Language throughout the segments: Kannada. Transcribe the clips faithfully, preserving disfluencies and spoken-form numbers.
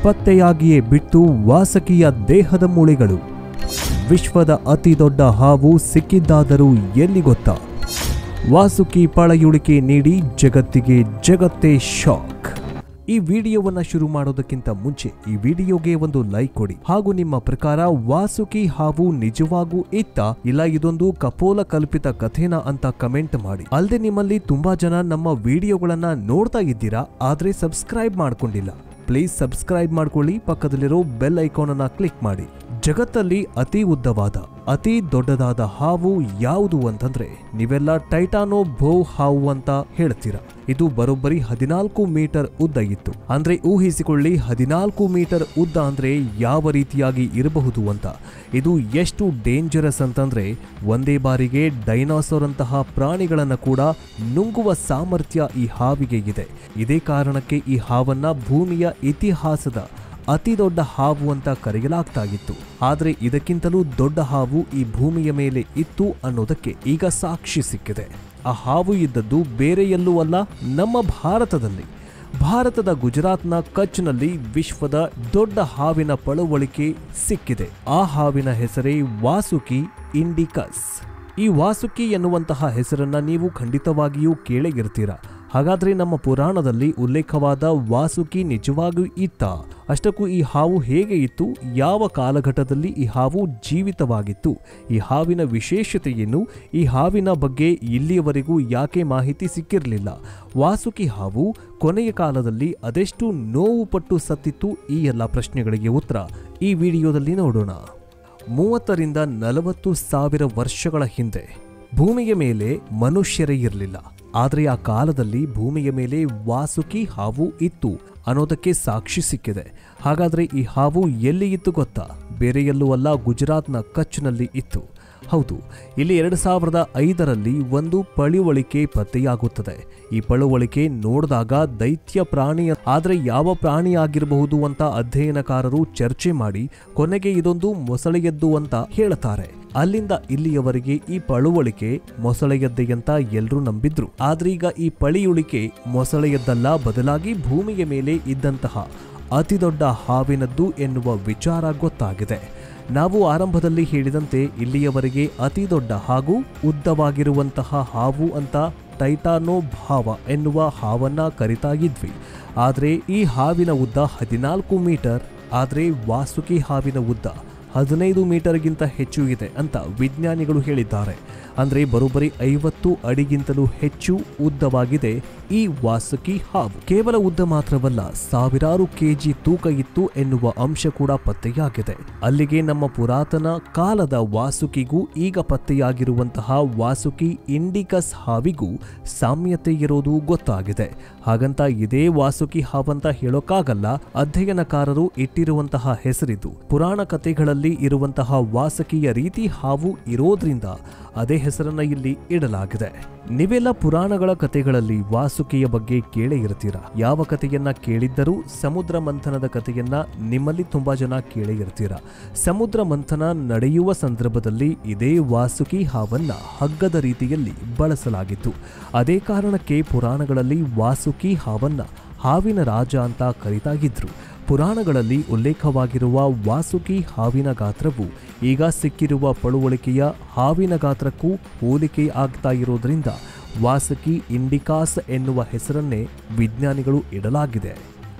ಪತ್ತೆಯಾಗಿಯೇ ಬಿಟ್ಟು ವಾಸುಕಿಯ ದೇಹದ ಮೂಳೆಗಳು. ವಿಶ್ವದ ಅತಿ ದೊಡ್ಡ ಹಾವು ಸಿಕ್ಕಿದ್ದಾದರೂ ಎಲ್ಲಿ ಗೊತ್ತಾ? ವಾಸುಕಿ ಪಳೆಯುಳಿಕೆ ನೀಡಿ ಜಗತ್ತಿಗೆ ಜಗತ್ತೇ ಶಾಕ್. ಈ ವಿಡಿಯೋವನ್ನ ಶುರು ಮಾಡೋದಕ್ಕಿಂತ ಮುಂಚೆ ಈ ವಿಡಿಯೋಗೆ ಒಂದು ಲೈಕ್ ಕೊಡಿ. ಹಾಗೂ ನಿಮ್ಮ ಪ್ರಕಾರ ವಾಸುಕಿ ಹಾವು ನಿಜವಾಗೂ ಇತ್ತ ಇಲ್ಲ ಇದೊಂದು ಕಪೋಲ ಕಲ್ಪಿತ ಕಥೆನಾ ಅಂತ ಕಮೆಂಟ್ ಮಾಡಿ. ಅಲ್ಲದೆ ನಿಮ್ಮಲ್ಲಿ ತುಂಬಾ ಜನ ನಮ್ಮ ವಿಡಿಯೋಗಳನ್ನ ನೋಡ್ತಾ ಇದ್ದೀರಾ, ಆದ್ರೆ ಸಬ್ಸ್ಕ್ರೈಬ್ ಮಾಡ್ಕೊಂಡಿಲ್ಲ. ಪ್ಲೀಸ್ ಸಬ್ಸ್ಕ್ರೈಬ್ ಮಾಡ್ಕೊಳ್ಳಿ, ಪಕ್ಕದಲ್ಲಿರೋ ಬೆಲ್ ಐಕಾನ್ ಅನ್ನ ಕ್ಲಿಕ್ ಮಾಡಿ. ಜಗತ್ತಲ್ಲಿ ಅತಿ ಉದ್ದವಾದ ಅತಿ ದೊಡ್ಡದಾದ ಹಾವು ಯಾವುದು ಅಂತಂದ್ರೆ ನೀವೆಲ್ಲ ಟೈಟಾನೋ ಭೋ ಹಾವು ಅಂತ ಹೇಳ್ತೀರಾ. ಇದು ಬರೋಬ್ಬರಿ ಹದಿನಾಲ್ಕು ಮೀಟರ್ ಉದ್ದ ಇತ್ತು. ಅಂದ್ರೆ ಊಹಿಸಿಕೊಳ್ಳಿ, ಹದಿನಾಲ್ಕು ಮೀಟರ್ ಉದ್ದ ಅಂದ್ರೆ ಯಾವ ರೀತಿಯಾಗಿ ಇರಬಹುದು ಅಂತ. ಇದು ಎಷ್ಟು ಡೇಂಜರಸ್ ಅಂತಂದ್ರೆ ಒಂದೇ ಬಾರಿಗೆ ಡೈನಾಸೋರ್ ಅಂತಹ ಪ್ರಾಣಿಗಳನ್ನ ಕೂಡ ನುಂಗುವ ಸಾಮರ್ಥ್ಯ ಈ ಹಾವಿಗೆ ಇದೆ. ಇದೇ ಕಾರಣಕ್ಕೆ ಈ ಹಾವನ್ನ ಭೂಮಿಯ ಇತಿಹಾಸದ ಅತಿ ದೊಡ್ಡ ಹಾವು ಅಂತ ಕರೆಯಲಾಗ್ತಾ ಇತ್ತು. ಆದ್ರೆ ಇದಕ್ಕಿಂತಲೂ ದೊಡ್ಡ ಹಾವು ಈ ಭೂಮಿಯ ಮೇಲೆ ಇತ್ತು ಅನ್ನೋದಕ್ಕೆ ಈಗ ಸಾಕ್ಷಿ ಸಿಕ್ಕಿದೆ. ಆ ಹಾವು ಇದ್ದದ್ದು ಬೇರೆ ಎಲ್ಲೂ ಅಲ್ಲ, ನಮ್ಮ ಭಾರತದಲ್ಲಿ. ಭಾರತದ ಗುಜರಾತ್ನ ಕಚ್ನಲ್ಲಿ ವಿಶ್ವದ ದೊಡ್ಡ ಹಾವಿನ ಪಳುವಳಿಕೆ ಸಿಕ್ಕಿದೆ. ಆ ಹಾವಿನ ಹೆಸರೇ ವಾಸುಕಿ ಇಂಡಿಕಸ್. ಈ ವಾಸುಕಿ ಎನ್ನುವಂತಹ ಹೆಸರನ್ನ ನೀವು ಖಂಡಿತವಾಗಿಯೂ ಕೇಳೇ ಇರ್ತೀರಾ. ಹಾಗಾದ್ರೆ ನಮ್ಮ ಪುರಾಣದಲ್ಲಿ ಉಲ್ಲೇಖವಾದ ವಾಸುಕಿ ನಿಜವಾಗಿಯೂ ಇತ್ತ? ಅಷ್ಟಕ್ಕೂ ಈ ಹಾವು ಹೇಗೆ ಇತ್ತು? ಯಾವ ಕಾಲಘಟ್ಟದಲ್ಲಿ ಈ ಹಾವು ಜೀವಿತವಾಗಿತ್ತು? ಈ ಹಾವಿನ ವಿಶೇಷತೆ ಏನು? ಈ ಹಾವಿನ ಬಗ್ಗೆ ಇಲ್ಲಿಯವರೆಗೂ ಯಾಕೆ ಮಾಹಿತಿ ಸಿಕ್ಕಿರಲಿಲ್ಲ? ವಾಸುಕಿ ಹಾವು ಕೊನೆಯ ಕಾಲದಲ್ಲಿ ಅದೆಷ್ಟು ನೋವು ಪಟ್ಟು ಸತ್ತಿತ್ತು? ಈ ಎಲ್ಲ ಪ್ರಶ್ನೆಗಳಿಗೆ ಉತ್ತರ ಈ ವಿಡಿಯೋದಲ್ಲಿ ನೋಡೋಣ. ಮೂವತ್ತರಿಂದ ನಲವತ್ತು ಸಾವಿರ ವರ್ಷಗಳ ಹಿಂದೆ ಭೂಮಿಯ ಮೇಲೆ ಮನುಷ್ಯರೇ ಇರಲಿಲ್ಲ. ಆದರೆ ಆ ಕಾಲದಲ್ಲಿ ಭೂಮಿಯ ಮೇಲೆ ವಾಸುಕಿ ಹಾವು ಇತ್ತು ಅನ್ನೋದಕ್ಕೆ ಸಾಕ್ಷಿ ಸಿಕ್ಕಿದೆ. ಹಾಗಾದ್ರೆ ಈ ಹಾವು ಎಲ್ಲಿ ಇತ್ತು ಗೊತ್ತಾ? ಬೇರೆ ಎಲ್ಲೂ ಅಲ್ಲ, ಗುಜರಾತ್ನ ಕಚ್ನಲ್ಲಿ ಇತ್ತು. ಹೌದು, ಇಲ್ಲಿ ಎರಡು ಸಾವಿರದ ಐದರಲ್ಲಿ ಒಂದು ಪಳುವಳಿಕೆ ಪತ್ತೆಯಾಗುತ್ತದೆ. ಈ ಪಳುವಳಿಕೆ ನೋಡಿದಾಗ ದೈತ್ಯ ಪ್ರಾಣಿ, ಆದರೆ ಯಾವ ಪ್ರಾಣಿ ಆಗಿರಬಹುದು ಅಂತ ಅಧ್ಯಯನಕಾರರು ಚರ್ಚೆ ಮಾಡಿ ಕೊನೆಗೆ ಇದೊಂದು ಮೊಸಳೆಯದ್ದು ಅಂತ ಹೇಳ್ತಾರೆ. ಅಲ್ಲಿಂದ ಇಲ್ಲಿಯವರೆಗೆ ಈ ಪಳುವಳಿಕೆ ಮೊಸಳೆಯದ್ದೆ ಅಂತ ಎಲ್ಲರೂ ನಂಬಿದ್ರು. ಆದ್ರೆ ಈಗ ಈ ಪಳಿಯುಳಿಕೆ ಮೊಸಳೆಯದ್ದಲ್ಲ, ಬದಲಾಗಿ ಭೂಮಿಯ ಮೇಲೆ ಇದ್ದಂತಹ ಅತಿ ದೊಡ್ಡ ಹಾವಿನದ್ದು ಎನ್ನುವ ವಿಚಾರ ಗೊತ್ತಾಗಿದೆ. ನಾವು ಆರಂಭದಲ್ಲಿ ಹೇಳಿದಂತೆ ಇಲ್ಲಿಯವರೆಗೆ ಅತಿ ದೊಡ್ಡ ಹಾಗೂ ಉದ್ದವಾಗಿರುವಂತಹ ಹಾವು ಅಂತ ಟೈಟಾನೋ ಭಾವ ಎನ್ನುವ ಹಾವನ್ನ ಕರಿತಾ ಇದ್ವಿ. ಆದರೆ ಈ ಹಾವಿನ ಉದ್ದ ಹದಿನಾಲ್ಕು ಮೀಟರ್, ಆದರೆ ವಾಸುಕಿ ಹಾವಿನ ಉದ್ದ ಹದಿನೈದು ಮೀಟರ್ಗಿಂತ ಹೆಚ್ಚು ಇದೆ ಅಂತ ವಿಜ್ಞಾನಿಗಳು ಹೇಳಿದ್ದಾರೆ. ಅಂದ್ರೆ ಬರೋಬ್ಬರಿ ಐವತ್ತು ಅಡಿಗಿಂತಲೂ ಹೆಚ್ಚು ಉದ್ದವಾಗಿದೆ ಈ ವಾಸುಕಿ ಹಾವು. ಕೇವಲ ಉದ್ದ ಮಾತ್ರವಲ್ಲ, ಸಾವಿರಾರು ಕೆಜಿ ತೂಕ ಇತ್ತು ಎನ್ನುವ ಅಂಶ ಕೂಡ ಪತ್ತೆಯಾಗಿದೆ. ಅಲ್ಲಿಗೆ ನಮ್ಮ ಪುರಾತನ ಕಾಲದ ವಾಸುಕಿಗೂ ಈಗ ಪತ್ತೆಯಾಗಿರುವಂತಹ ವಾಸುಕಿ ಇಂಡಿಕಸ್ ಹಾವಿಗೂ ಸಾಮ್ಯತೆ ಇರೋದು ಗೊತ್ತಾಗಿದೆ. ಹಾಗಂತ ಇದೇ ವಾಸುಕಿ ಹಾವಂತ ಹೇಳೋಕ್ಕಾಗಲ್ಲ. ಅಧ್ಯಯನಕಾರರು ಇಟ್ಟಿರುವಂತಹ ಹೆಸರಿದು. ಪುರಾಣ ಕಥೆಗಳಲ್ಲಿ ಇರುವಂತಹ ವಾಸುಕಿಯ ರೀತಿ ಹಾವು ಇರೋದ್ರಿಂದ ಅದೇ ಹೆಸರನ್ನ ಇಲ್ಲಿ ಇಡಲಾಗಿದೆ. ನೀವೆಲ್ಲ ಪುರಾಣಗಳ ಕಥೆಗಳಲ್ಲಿ ವಾಸುಕಿಯ ಬಗ್ಗೆ ಕೇಳೇ ಇರ್ತೀರಾ. ಯಾವ ಕಥೆಯನ್ನ ಕೇಳಿದ್ದರೂ ಸಮುದ್ರ ಮಂಥನದ ಕಥೆಯನ್ನ ನಿಮ್ಮಲ್ಲಿ ತುಂಬಾ ಜನ ಕೇಳೇ ಇರ್ತೀರಾ. ಸಮುದ್ರ ಮಂಥನ ನಡೆಯುವ ಸಂದರ್ಭದಲ್ಲಿ ಇದೇ ವಾಸುಕಿ ಹಾವನ್ನ ಹಗ್ಗದ ರೀತಿಯಲ್ಲಿ ಬಳಸಲಾಗಿತ್ತು. ಅದೇ ಕಾರಣಕ್ಕೆ ಪುರಾಣಗಳಲ್ಲಿ ವಾಸುಕಿ ಹಾವನ್ನ ಹಾವಿನ ರಾಜ ಅಂತ ಕರೀತಾಗಿದ್ರು. ಪುರಾಣಗಳಲ್ಲಿ ಉಲ್ಲೇಖವಾಗಿರುವ ವಾಸುಕಿ ಹಾವಿನ ಗಾತ್ರವು ಈಗ ಸಿಕ್ಕಿರುವ ಪಳುವಳಿಕೆಯ ಹಾವಿನ ಗಾತ್ರಕ್ಕೂ ಹೋಲಿಕೆ ಆಗ್ತಾ ಇರೋದ್ರಿಂದ ವಾಸುಕಿ ಇಂಡಿಕಾಸ್ ಎನ್ನುವ ಹೆಸರನ್ನೇ ವಿಜ್ಞಾನಿಗಳು ಇಡಲಾಗಿದೆ.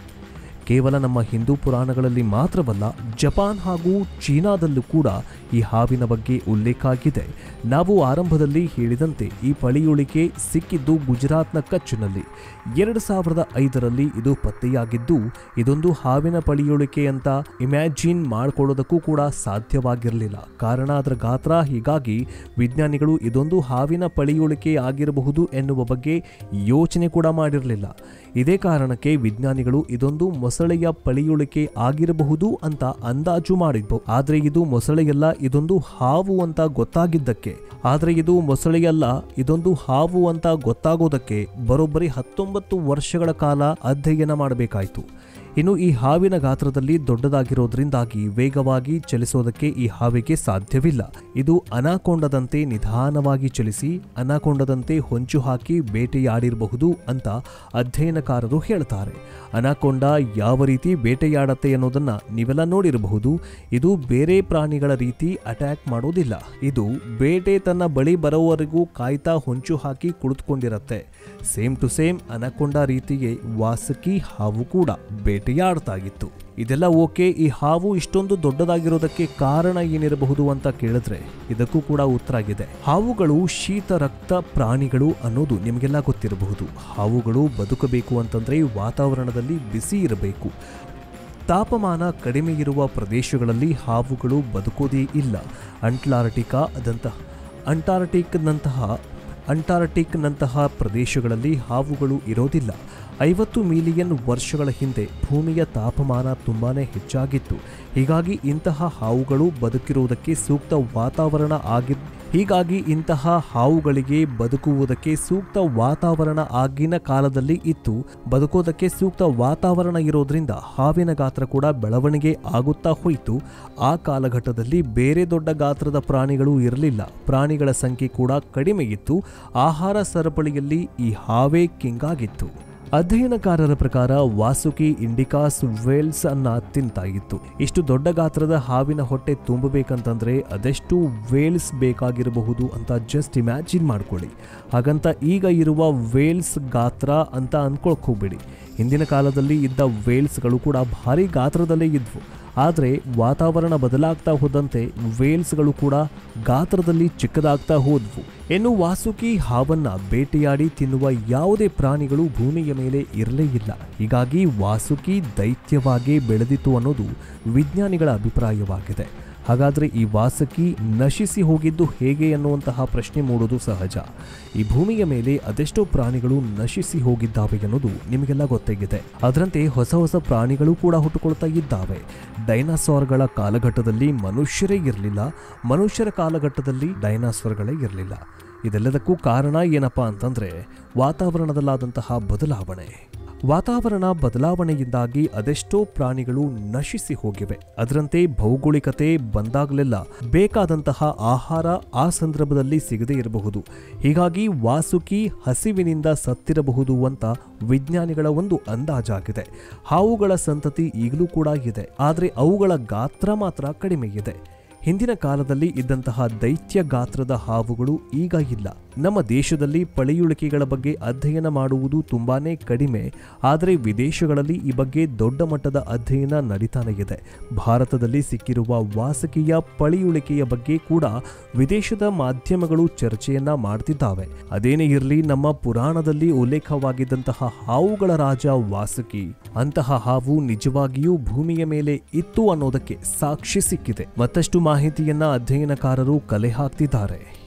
ಕೇವಲ ನಮ್ಮ ಹಿಂದೂ ಪುರಾಣಗಳಲ್ಲಿ ಮಾತ್ರವಲ್ಲ, ಜಪಾನ್ ಹಾಗೂ ಚೀನಾದಲ್ಲೂ ಕೂಡ ಈ ಹಾವಿನ ಬಗ್ಗೆ ಉಲ್ಲೇಖ ಆಗಿದೆ. ನಾವು ಆರಂಭದಲ್ಲಿ ಹೇಳಿದಂತೆ ಈ ಪಳಿಯುಳಿಕೆ ಸಿಕ್ಕಿದ್ದು ಗುಜರಾತ್ನ ಕಚ್ನಲ್ಲಿ. ಎರಡು ಸಾವಿರದ ಐದರಲ್ಲಿ ಇದು ಪತ್ತೆಯಾಗಿದ್ದು, ಇದೊಂದು ಹಾವಿನ ಪಳಿಯುಳಿಕೆ ಅಂತ ಇಮ್ಯಾಜಿನ್ ಮಾಡ್ಕೊಳ್ಳೋದಕ್ಕೂ ಕೂಡ ಸಾಧ್ಯವಾಗಿರಲಿಲ್ಲ. ಕಾರಣ ಅದರ ಗಾತ್ರ. ಹೀಗಾಗಿ ವಿಜ್ಞಾನಿಗಳು ಇದೊಂದು ಹಾವಿನ ಪಳಿಯುಳಿಕೆ ಆಗಿರಬಹುದು ಎನ್ನುವ ಬಗ್ಗೆ ಯೋಚನೆ ಕೂಡ ಮಾಡಿರಲಿಲ್ಲ. ಇದೇ ಕಾರಣಕ್ಕೆ ವಿಜ್ಞಾನಿಗಳು ಇದೊಂದು ಮೊಸಳೆಯ ಪಳಿಯುಳಿಕೆ ಆಗಿರಬಹುದು ಅಂತ ಅಂದಾಜು ಮಾಡಿದ್ವು. ಆದ್ರೆ ಇದು ಮೊಸಳೆಯಲ್ಲ, ಇದೊಂದು ಹಾವು ಅಂತ ಗೊತ್ತಾಗಿದ್ದಕ್ಕೆ ಆದ್ರೆ ಇದು ಮೊಸಳೆಯಲ್ಲ, ಇದೊಂದು ಹಾವು ಅಂತ ಗೊತ್ತಾಗೋದಕ್ಕೆ ಬರೋಬ್ಬರಿ ಹತ್ತೊಂಬತ್ತು ವರ್ಷಗಳ ಕಾಲ ಅಧ್ಯಯನ ಮಾಡಬೇಕಾಯಿತು. ಇನ್ನು ಈ ಹಾವಿನ ಗಾತ್ರದಲ್ಲಿ ದೊಡ್ಡದಾಗಿರೋದ್ರಿಂದಾಗಿ ವೇಗವಾಗಿ ಚಲಿಸೋದಕ್ಕೆ ಈ ಹಾವಿಗೆ ಸಾಧ್ಯವಿಲ್ಲ. ಇದು ಅನಾಕೊಂಡದಂತೆ ನಿಧಾನವಾಗಿ ಚಲಿಸಿ ಅನಾಕೊಂಡದಂತೆ ಹೊಂಚು ಹಾಕಿ ಬೇಟೆಯಾಡಿರಬಹುದು ಅಂತ ಅಧ್ಯಯನಕಾರರು ಹೇಳ್ತಾರೆ. ಅನಾಕೊಂಡ ಯಾವ ರೀತಿ ಬೇಟೆಯಾಡತ್ತೆ ಅನ್ನೋದನ್ನ ನೀವೆಲ್ಲ ನೋಡಿರಬಹುದು. ಇದು ಬೇರೆ ಪ್ರಾಣಿಗಳ ರೀತಿ ಅಟ್ಯಾಕ್ ಮಾಡೋದಿಲ್ಲ. ಇದು ಬೇಟೆ ತನ್ನ ಬಳಿ ಬರೋವರೆಗೂ ಕಾಯ್ತಾ ಹೊಂಚು ಹಾಕಿ ಕುಳಿತುಕೊಂಡಿರತ್ತೆ. ಸೇಮ್ ಟು ಸೇಮ್ ಅನಾಕೊಂಡ ರೀತಿಗೆ ವಾಸುಕಿ ಹಾವು ಕೂಡ ಬೇಟೆಯಾಡ್ತಾ ಇತ್ತು. ಇದೆಲ್ಲ ಓಕೆ. ಈ ಹಾವು ಇಷ್ಟೊಂದು ದೊಡ್ಡದಾಗಿರೋದಕ್ಕೆ ಕಾರಣ ಏನಿರಬಹುದು ಅಂತ ಕೇಳಿದ್ರೆ ಇದಕ್ಕೂ ಕೂಡ ಉತ್ತರ ಆಗಿದೆ. ಹಾವುಗಳು ಶೀತ ರಕ್ತ ಪ್ರಾಣಿಗಳು ಅನ್ನೋದು ನಿಮಗೆಲ್ಲ ಗೊತ್ತಿರಬಹುದು. ಹಾವುಗಳು ಬದುಕಬೇಕು ಅಂತಂದ್ರೆ ವಾತಾವರಣದಲ್ಲಿ ಬಿಸಿ ಇರಬೇಕು. ತಾಪಮಾನ ಕಡಿಮೆ ಇರುವ ಪ್ರದೇಶಗಳಲ್ಲಿ ಹಾವುಗಳು ಬದುಕೋದೇ ಇಲ್ಲ. ಅಂಟಾರ್ಟಿಕಾ ಅದಂತಹ ಅಂಟಾರ್ಟಿಕ್ನಂತಹ ಅಂಟಾರ್ಟಿಕ್ನಂತಹ ಪ್ರದೇಶಗಳಲ್ಲಿ ಹಾವುಗಳು ಇರೋದಿಲ್ಲ. ಐವತ್ತು ಮಿಲಿಯನ್ ವರ್ಷಗಳ ಹಿಂದೆ ಭೂಮಿಯ ತಾಪಮಾನ ತುಂಬಾನೇ ಹೆಚ್ಚಾಗಿತ್ತು. ಹೀಗಾಗಿ ಇಂತಹ ಹಾವುಗಳು ಬದುಕಿರುವುದಕ್ಕೆ ಸೂಕ್ತ ವಾತಾವರಣ ಆಗಿ ಹೀಗಾಗಿ ಇಂತಹ ಹಾವುಗಳಿಗೆ ಬದುಕುವುದಕ್ಕೆ ಸೂಕ್ತ ವಾತಾವರಣ ಆಗಿನ ಕಾಲದಲ್ಲಿ ಇತ್ತು. ಬದುಕೋದಕ್ಕೆ ಸೂಕ್ತ ವಾತಾವರಣ ಇರೋದ್ರಿಂದ ಹಾವಿನ ಗಾತ್ರ ಕೂಡ ಬೆಳವಣಿಗೆ ಆಗುತ್ತಾ ಹೋಯಿತು. ಆ ಕಾಲಘಟ್ಟದಲ್ಲಿ ಬೇರೆ ದೊಡ್ಡ ಗಾತ್ರದ ಪ್ರಾಣಿಗಳು ಇರಲಿಲ್ಲ. ಪ್ರಾಣಿಗಳ ಸಂಖ್ಯೆ ಕೂಡ ಕಡಿಮೆ ಇತ್ತು. ಆಹಾರ ಸರಪಳಿಯಲ್ಲಿ ಈ ಹಾವೇ ಕಿಂಗ್ ಆಗಿತ್ತು. ಅಧ್ಯಯನಕಾರರ ಪ್ರಕಾರ ವಾಸುಕಿ ಇಂಡಿಕಾಸ್ ವೇಲ್ಸ್ ಅನ್ನ ತಿಂತಾ ಇತ್ತು. ಇಷ್ಟು ದೊಡ್ಡ ಗಾತ್ರದ ಹಾವಿನ ಹೊಟ್ಟೆ ತುಂಬಬೇಕಂತಂದ್ರೆ ಅದೆಷ್ಟು ವೇಲ್ಸ್ ಬೇಕಾಗಿರಬಹುದು ಅಂತ ಜಸ್ಟ್ ಇಮ್ಯಾಜಿನ್ ಮಾಡ್ಕೊಳ್ಳಿ. ಹಾಗಂತ ಈಗ ಇರುವ ವೇಲ್ಸ್ ಗಾತ್ರ ಅಂತ ಅನ್ಕೊಳಕ್ ಹೋಗ್ಬೇಡಿ. ಹಿಂದಿನ ಕಾಲದಲ್ಲಿ ಇದ್ದ ವೇಲ್ಸ್ಗಳು ಕೂಡ ಭಾರಿ ಗಾತ್ರದಲ್ಲೇ ಇದ್ವು. ಆದರೆ ವಾತಾವರಣ ಬದಲಾಗ್ತಾ ಹೋದಂತೆ ವೇಲ್ಸ್ಗಳು ಕೂಡ ಗಾತ್ರದಲ್ಲಿ ಚಿಕ್ಕದಾಗ್ತಾ ಹೋದ್ವು. ಇನ್ನು ವಾಸುಕಿ ಹಾವನ್ನ ಬೇಟೆಯಾಡಿ ತಿನ್ನುವ ಯಾವುದೇ ಪ್ರಾಣಿಗಳು ಭೂಮಿಯ ಮೇಲೆ ಇರಲೇ ಇಲ್ಲ. ಹೀಗಾಗಿ ವಾಸುಕಿ ದೈತ್ಯವಾಗಿ ಬೆಳೆದಿತ್ತು ಅನ್ನೋದು ವಿಜ್ಞಾನಿಗಳ ಅಭಿಪ್ರಾಯವಾಗಿದೆ. ಹಾಗಾದರೆ ಈ ವಾಸುಕಿ ನಶಿಸಿ ಹೋಗಿದ್ದು ಹೇಗೆ ಅನ್ನುವಂತಹ ಪ್ರಶ್ನೆ ಮೂಡೋದು ಸಹಜ. ಈ ಭೂಮಿಯ ಮೇಲೆ ಅದೆಷ್ಟೋ ಪ್ರಾಣಿಗಳು ನಶಿಸಿ ಹೋಗಿದ್ದಾವೆ ಅನ್ನೋದು ನಿಮಗೆಲ್ಲ ಗೊತ್ತಾಗಿದೆ. ಅದರಂತೆ ಹೊಸ ಹೊಸ ಪ್ರಾಣಿಗಳು ಕೂಡ ಹುಟ್ಟುಕೊಳ್ತಾ ಇದ್ದಾವೆ. ಡೈನಾಸಾರ್ಗಳ ಕಾಲಘಟ್ಟದಲ್ಲಿ ಮನುಷ್ಯರೇ ಇರಲಿಲ್ಲ. ಮನುಷ್ಯರ ಕಾಲಘಟ್ಟದಲ್ಲಿ ಡೈನಾಸಾರ್ಗಳೇ ಇರಲಿಲ್ಲ. ಇದೆಲ್ಲದಕ್ಕೂ ಕಾರಣ ಏನಪ್ಪಾ ಅಂತಂದ್ರೆ ವಾತಾವರಣದಲ್ಲಾದಂತಹ ಬದಲಾವಣೆ. ವಾತಾವರಣ ಬದಲಾವಣೆಯಿಂದಾಗಿ ಅದೆಷ್ಟೋ ಪ್ರಾಣಿಗಳು ನಶಿಸಿ ಹೋಗಿವೆ. ಅದರಂತೆ ಭೌಗೋಳಿಕತೆ ಬಂದಾಗಲೆಲ್ಲ ಬೇಕಾದಂತಹ ಆಹಾರ ಆ ಸಂದರ್ಭದಲ್ಲಿ ಸಿಗದೇ ಇರಬಹುದು. ಹೀಗಾಗಿ ವಾಸುಕಿ ಹಸಿವಿನಿಂದ ಸತ್ತಿರಬಹುದು ಅಂತ ವಿಜ್ಞಾನಿಗಳ ಒಂದು ಅಂದಾಜಾಗಿದೆ. ಹಾವುಗಳ ಸಂತತಿ ಈಗಲೂ ಕೂಡ ಇದೆ, ಆದರೆ ಅವುಗಳ ಗಾತ್ರ ಮಾತ್ರ ಕಡಿಮೆ ಇದೆ. ಹಿಂದಿನ ಕಾಲದಲ್ಲಿ ಇದ್ದಂತಹ ದೈತ್ಯ ಗಾತ್ರದ ಹಾವುಗಳು ಈಗ ಇಲ್ಲ. ನಮ್ಮ ದೇಶದಲ್ಲಿ ಪಳೆಯುಳಿಕೆಗಳ ಬಗ್ಗೆ ಅಧ್ಯಯನ ಮಾಡುವುದು ತುಂಬಾನೇ ಕಡಿಮೆ. ಆದರೆ ವಿದೇಶಗಳಲ್ಲಿ ಈ ಬಗ್ಗೆ ದೊಡ್ಡ ಮಟ್ಟದ ಅಧ್ಯಯನ ನಡೀತಾನೆ ಇದೆ. ಭಾರತದಲ್ಲಿ ಸಿಕ್ಕಿರುವ ವಾಸುಕಿಯ ಪಳೆಯುಳಿಕೆಯ ಬಗ್ಗೆ ಕೂಡ ವಿದೇಶದ ಮಾಧ್ಯಮಗಳು ಚರ್ಚೆಯನ್ನ ಮಾಡ್ತಿದ್ದಾವೆ. ಅದೇನೇ ಇರಲಿ, ನಮ್ಮ ಪುರಾಣದಲ್ಲಿ ಉಲ್ಲೇಖವಾಗಿದ್ದಂತಹ ಹಾವುಗಳ ರಾಜ ವಾಸುಕಿ, ಅಂತಹ ಹಾವು ನಿಜವಾಗಿಯೂ ಭೂಮಿಯ ಮೇಲೆ ಇತ್ತು ಅನ್ನೋದಕ್ಕೆ ಸಾಕ್ಷಿ ಸಿಕ್ಕಿದೆ. ಮತ್ತಷ್ಟು ಮಾಹಿತಿಯನ್ನ ಅಧ್ಯಯನಕಾರರು ಕಲೆ ಹಾಕ್ತಿದ್ದಾರೆ.